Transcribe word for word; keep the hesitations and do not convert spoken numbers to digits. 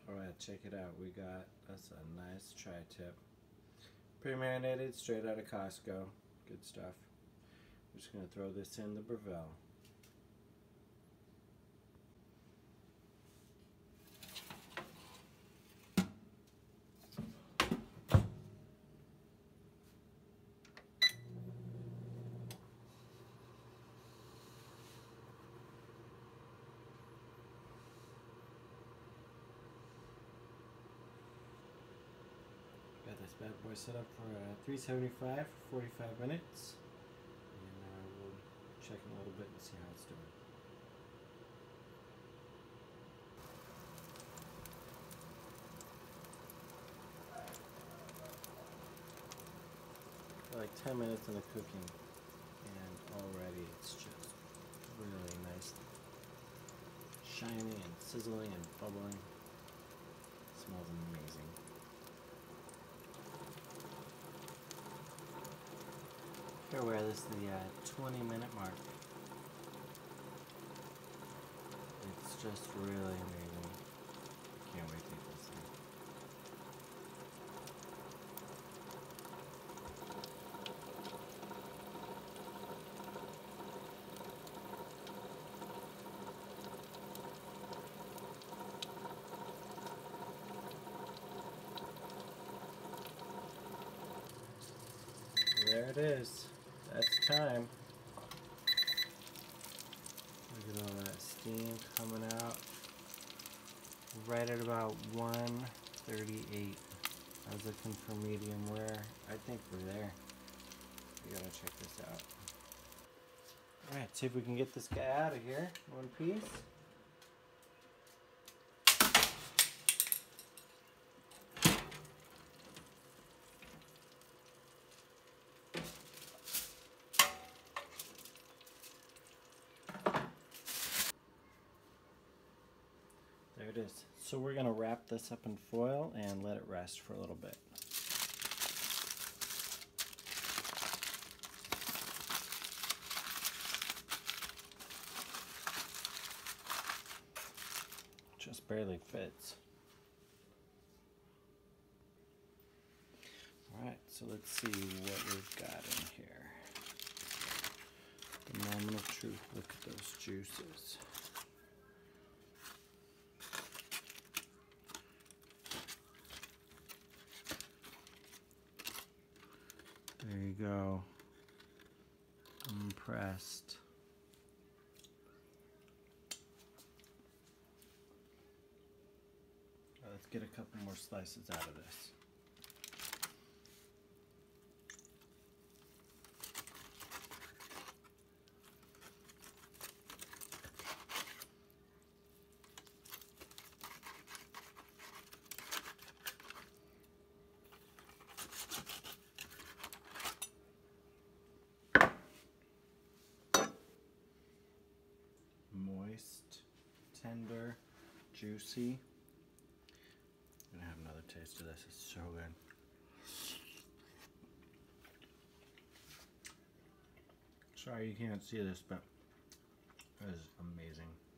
Alright, check it out. We got that's a nice tri-tip. Pre-marinated, straight out of Costco. Good stuff. We're just going to throw this in the Breville. Got this bad boy set up for uh, three seventy-five for forty-five minutes, and uh, we'll check in a little bit and see how it's doing. For like ten minutes in the cooking, and already it's just really nice, shiny and sizzling and bubbling. It smells amazing. Here we're at this the uh, twenty minute mark. It's just really amazing. Can't wait to eat this thing. There it is. That's time. Look at all that steam coming out. Right at about one thirty-eight. I was looking for medium rare. I think we're there. We gotta check this out. Alright, see if we can get this guy out of here. One piece. There it is. So we're going to wrap this up in foil and let it rest for a little bit. Just barely fits. Alright, so let's see what we've got in here. The moment of truth. Look at those juices. There you go. I'm impressed. Right, let's get a couple more slices out of this. Moist, tender, juicy. I'm gonna have another taste of this. It's so good. Sorry you can't see this, but it is amazing.